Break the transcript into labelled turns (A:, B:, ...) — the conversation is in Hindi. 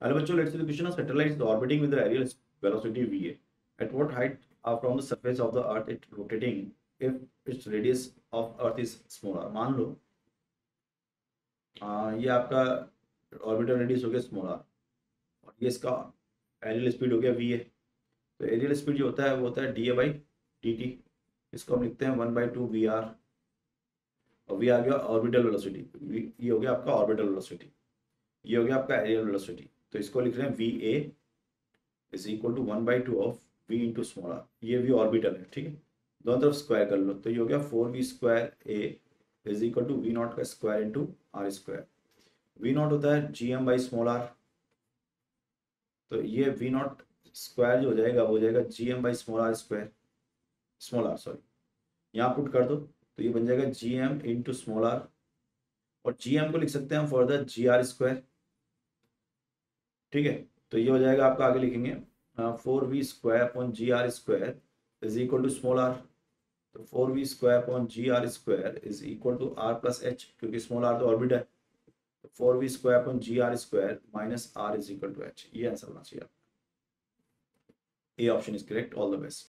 A: हेलो बच्चों, let's see the question of satellite orbiting with the areal velocity V at what height from the surface of the earth it rotating if its radius of earth is smaller. मान लो ये आपका ऑर्बिटल रेडियस हो गया स्मॉलर और ये इसका एरियल स्पीड हो गया वी ए। तो एरियल स्पीड जो होता है वो होता है D A by D T. इसको हम लिखते हैं 1/2 वी आर और वी आ गया ऑर्बिटल वेलोसिटी। ये हो गया आपका ऑर्बिटल वेलोसिटी, ये हो गया आपका एरियल वेलोसिटी। तो इसको लिख रहे हैं V A is equal to 1/2 of V into small R. ये वी ऑर्बिटल है, ठीक है। दोनों तरफ स्क्वायर कर लो तो ये हो गया 4v square A is equal to V naught का square into R square. V naught होता है G M by small R, तो ये वी नॉट स्क्वायर जो हो जाएगा वो हो जाएगा G M by small R square, small R sorry, यहाँ पुट कर दो तो ये बन जाएगा G M into small R. और जी एम को लिख सकते हैं हम फर्दर जी आर स्क्वायर, ठीक है। तो ये हो जाएगा आपका, आगे लिखेंगे 4v square upon G R square is equal to small R. तो 4v square upon G R square is equal to R plus H, क्योंकि स्मॉल आर तो ऑर्बिट है। तो 4v square upon G R square minus R is equal to H. ये आंसर होना चाहिए। A option is correct. All the best.